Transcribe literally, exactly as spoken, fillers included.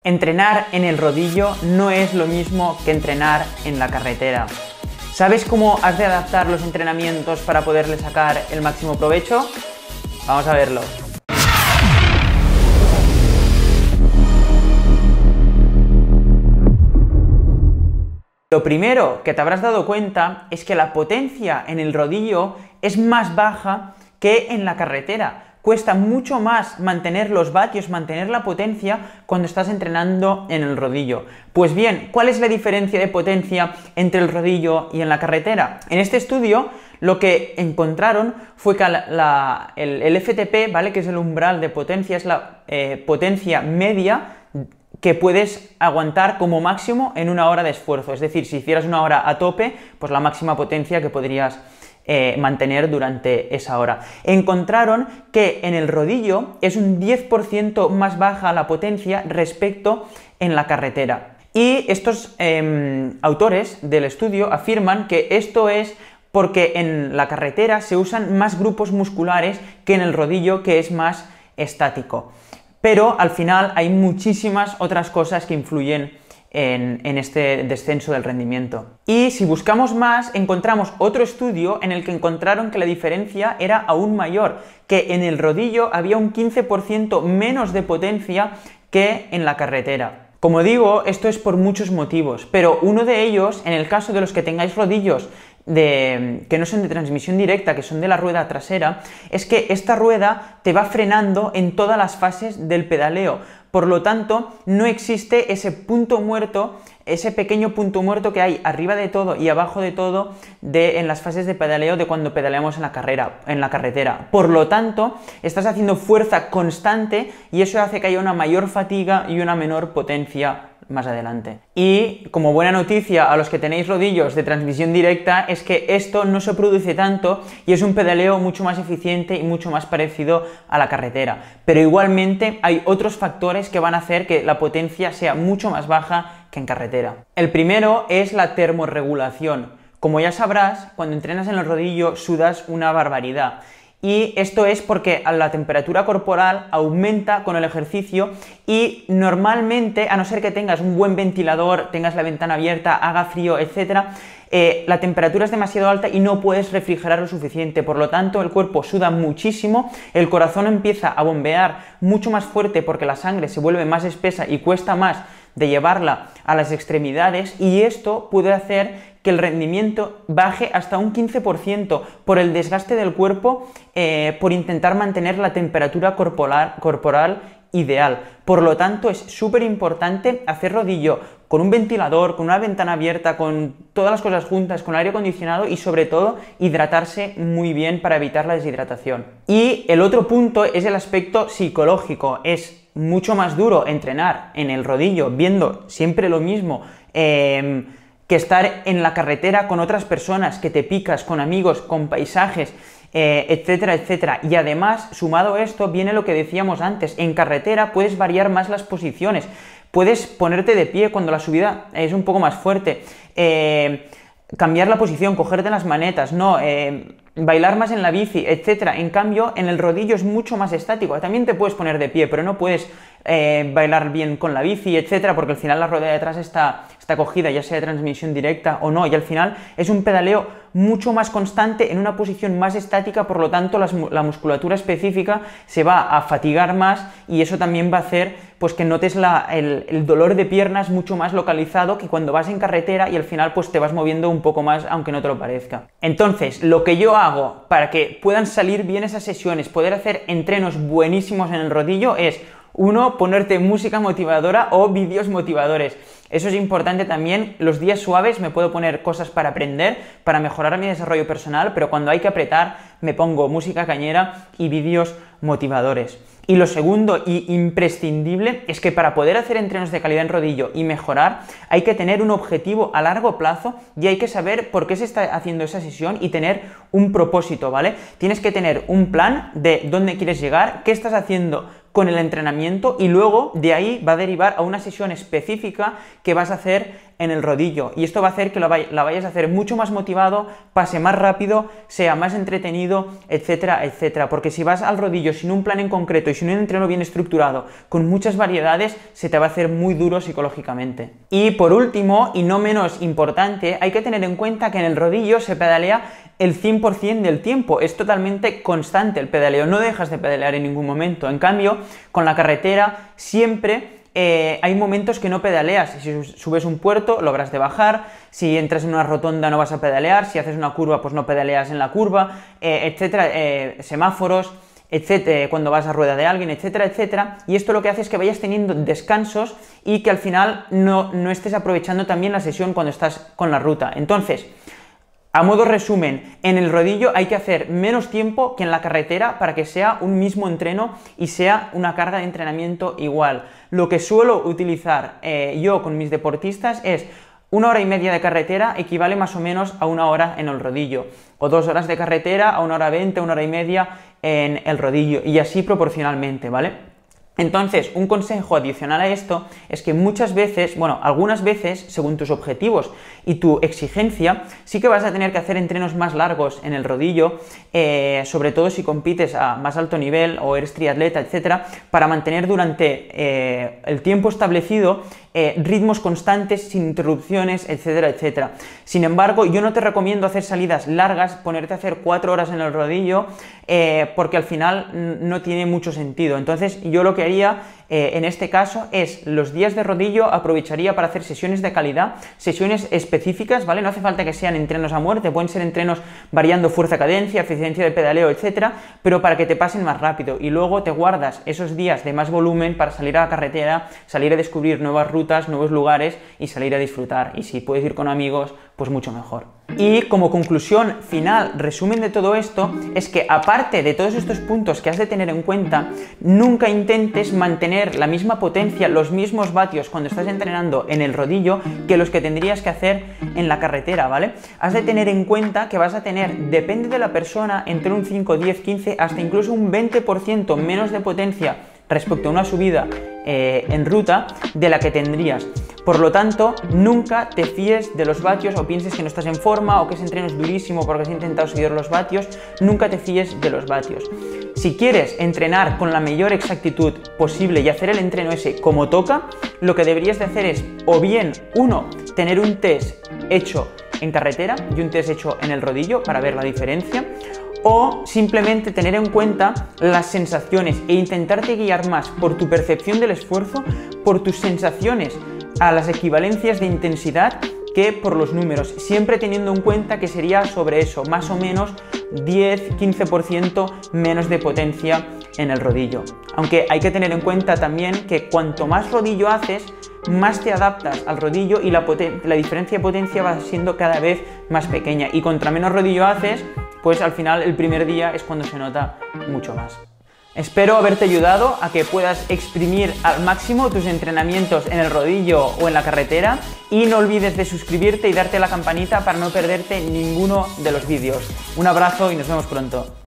Entrenar en el rodillo no es lo mismo que entrenar en la carretera. ¿Sabes cómo has de adaptar los entrenamientos para poderle sacar el máximo provecho? Vamos a verlo. Lo primero que te habrás dado cuenta es que la potencia en el rodillo es más baja que en la carretera. Cuesta mucho más mantener los vatios, mantener la potencia cuando estás entrenando en el rodillo. Pues bien, ¿cuál es la diferencia de potencia entre el rodillo y en la carretera? En este estudio lo que encontraron fue que la, la, el, el F T P, ¿vale? Que es el umbral de potencia, es la eh, potencia media que puedes aguantar como máximo en una hora de esfuerzo. Es decir, si hicieras una hora a tope, pues la máxima potencia que podrías Eh, mantener durante esa hora. Encontraron que en el rodillo es un diez por ciento más baja la potencia respecto en la carretera. Y estos eh, autores del estudio afirman que esto es porque en la carretera se usan más grupos musculares que en el rodillo, que es más estático. Pero al final hay muchísimas otras cosas que influyen En, en este descenso del rendimiento. Y si buscamos más, encontramos otro estudio en el que encontraron que la diferencia era aún mayor, que en el rodillo había un quince por ciento menos de potencia que en la carretera. Como digo, esto es por muchos motivos, pero uno de ellos, en el caso de los que tengáis rodillos de, que no son de transmisión directa, que son de la rueda trasera, es que esta rueda te va frenando en todas las fases del pedaleo. Por lo tanto, no existe ese punto muerto, ese pequeño punto muerto que hay arriba de todo y abajo de todo de, en las fases de pedaleo de cuando pedaleamos en la, carrera, en la carretera. Por lo tanto, estás haciendo fuerza constante y eso hace que haya una mayor fatiga y una menor potencia más adelante. Y como buena noticia a los que tenéis rodillos de transmisión directa es que esto no se produce tanto y es un pedaleo mucho más eficiente y mucho más parecido a la carretera. Pero igualmente hay otros factores que van a hacer que la potencia sea mucho más baja que en carretera. El primero es la termorregulación. Como ya sabrás, cuando entrenas en el rodillo sudas una barbaridad. Y esto es porque la temperatura corporal aumenta con el ejercicio y normalmente, a no ser que tengas un buen ventilador, tengas la ventana abierta, haga frío, etcétera, eh, la temperatura es demasiado alta y no puedes refrigerar lo suficiente. Por lo tanto, el cuerpo suda muchísimo, el corazón empieza a bombear mucho más fuerte porque la sangre se vuelve más espesa y cuesta más de llevarla a las extremidades, y esto puede hacer que el rendimiento baje hasta un quince por ciento por el desgaste del cuerpo, eh, por intentar mantener la temperatura corporal, corporal ideal. Por lo tanto, es súper importante hacer rodillo con un ventilador, con una ventana abierta, con todas las cosas juntas, con aire acondicionado y sobre todo hidratarse muy bien para evitar la deshidratación. Y el otro punto es el aspecto psicológico. Es mucho más duro entrenar en el rodillo viendo siempre lo mismo, eh, que estar en la carretera con otras personas, que te picas, con amigos, con paisajes, eh, etcétera, etcétera. Y además, sumado a esto, viene lo que decíamos antes, en carretera puedes variar más las posiciones, puedes ponerte de pie cuando la subida es un poco más fuerte, eh, cambiar la posición, cogerte las manetas, no, eh, bailar más en la bici, etcétera. En cambio, en el rodillo es mucho más estático. También te puedes poner de pie, pero no puedes eh, bailar bien con la bici, etcétera, porque al final la rueda de atrás está, está cogida, ya sea de transmisión directa o no, y al final es un pedaleo mucho más constante en una posición más estática. Por lo tanto, las, la musculatura específica se va a fatigar más y eso también va a hacer pues que notes la, el, el dolor de piernas mucho más localizado que cuando vas en carretera y al final pues te vas moviendo un poco más aunque no te lo parezca. Entonces, lo que yo hago para que puedan salir bien esas sesiones, poder hacer entrenos buenísimos en el rodillo es: uno, ponerte música motivadora o vídeos motivadores. Eso es importante también. Los días suaves me puedo poner cosas para aprender, para mejorar mi desarrollo personal, pero cuando hay que apretar me pongo música cañera y vídeos motivadores. Y lo segundo y imprescindible es que para poder hacer entrenos de calidad en rodillo y mejorar hay que tener un objetivo a largo plazo y hay que saber por qué se está haciendo esa sesión y tener un propósito, ¿vale? Tienes que tener un plan de dónde quieres llegar, qué estás haciendo con el entrenamiento y luego de ahí va a derivar a una sesión específica que vas a hacer en el rodillo, y esto va a hacer que la vayas a hacer mucho más motivado, pase más rápido, sea más entretenido, etcétera, etcétera, porque si vas al rodillo sin un plan en concreto y sin un entreno bien estructurado, con muchas variedades, se te va a hacer muy duro psicológicamente. Y por último, y no menos importante, hay que tener en cuenta que en el rodillo se pedalea el cien por cien del tiempo, es totalmente constante el pedaleo, no dejas de pedalear en ningún momento. En cambio, con la carretera siempre Eh, hay momentos que no pedaleas. Si subes un puerto lo habrás de bajar, si entras en una rotonda no vas a pedalear, si haces una curva pues no pedaleas en la curva, eh, etcétera, eh, semáforos, etcétera, cuando vas a rueda de alguien, etcétera, etcétera, y esto lo que hace es que vayas teniendo descansos y que al final no, no estés aprovechando también la sesión cuando estás con la ruta. Entonces, a modo resumen, en el rodillo hay que hacer menos tiempo que en la carretera para que sea un mismo entreno y sea una carga de entrenamiento igual. Lo que suelo utilizar eh, yo con mis deportistas es una hora y media de carretera equivale más o menos a una hora en el rodillo, o dos horas de carretera a una hora veinte, una hora y media en el rodillo, y así proporcionalmente, ¿vale? Entonces, un consejo adicional a esto es que muchas veces, bueno, algunas veces, según tus objetivos y tu exigencia, sí que vas a tener que hacer entrenos más largos en el rodillo, eh, sobre todo si compites a más alto nivel o eres triatleta, etcétera, para mantener durante eh, el tiempo establecido eh, ritmos constantes, sin interrupciones, etcétera, etcétera. Sin embargo, yo no te recomiendo hacer salidas largas, ponerte a hacer cuatro horas en el rodillo, eh, porque al final no tiene mucho sentido. Entonces, yo lo que haría eh, en este caso es los días de rodillo aprovecharía para hacer sesiones de calidad, sesiones específicas, ¿vale? No hace falta que sean entrenos a muerte, pueden ser entrenos variando fuerza-cadencia, eficiencia de pedaleo, etcétera, pero para que te pasen más rápido, y luego te guardas esos días de más volumen para salir a la carretera, salir a descubrir nuevas rutas, nuevos lugares y salir a disfrutar. Y si puedes ir con amigos, pues mucho mejor. Y como conclusión final, resumen de todo esto, es que aparte de todos estos puntos que has de tener en cuenta, nunca intentes mantener la misma potencia, los mismos vatios cuando estás entrenando en el rodillo que los que tendrías que hacer en la carretera, ¿vale? Has de tener en cuenta que vas a tener, depende de la persona, entre un cinco, diez, quince, hasta incluso un veinte por ciento menos de potencia respecto a una subida eh, en ruta de la que tendrías. Por lo tanto, nunca te fíes de los vatios o pienses que no estás en forma o que ese entreno es durísimo porque has intentado subir los vatios. Nunca te fíes de los vatios. Si quieres entrenar con la mayor exactitud posible y hacer el entreno ese como toca, lo que deberías de hacer es, o bien, uno, tener un test hecho en carretera y un test hecho en el rodillo para ver la diferencia, o simplemente tener en cuenta las sensaciones e intentarte guiar más por tu percepción del esfuerzo, por tus sensaciones a las equivalencias de intensidad, que por los números, siempre teniendo en cuenta que sería sobre eso, más o menos diez a quince por ciento menos de potencia en el rodillo. Aunque hay que tener en cuenta también que cuanto más rodillo haces, más te adaptas al rodillo y la, la diferencia de potencia va siendo cada vez más pequeña, y contra menos rodillo haces, pues al final el primer día es cuando se nota mucho más. Espero haberte ayudado a que puedas exprimir al máximo tus entrenamientos en el rodillo o en la carretera, y no olvides de suscribirte y darte a la campanita para no perderte ninguno de los vídeos. Un abrazo y nos vemos pronto.